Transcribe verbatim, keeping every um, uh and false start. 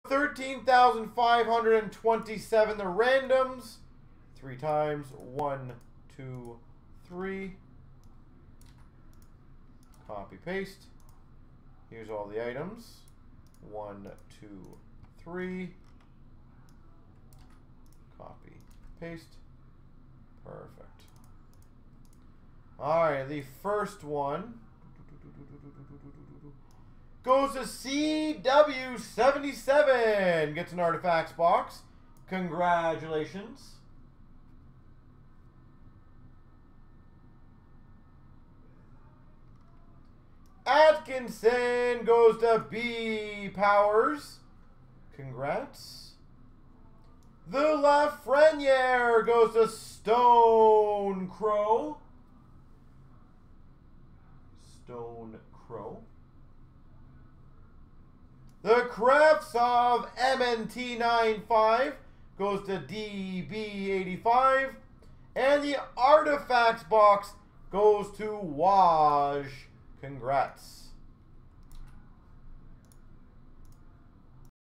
thirteen thousand five hundred twenty-seven, the randoms. Three times. One, two, three. Copy, paste. Here's all the items. One, two, three. Copy, paste. Perfect. All right, the first one goes to C W seventy-seven. Gets an artifacts box. Congratulations. Atkinson goes to B Powers. Congrats. The Lafreniere goes to Stone Crow. Stone Crow. The Kravtsov M N T ninety-five goes to D B eighty-five. And the Artifacts box goes to Waj. Congrats.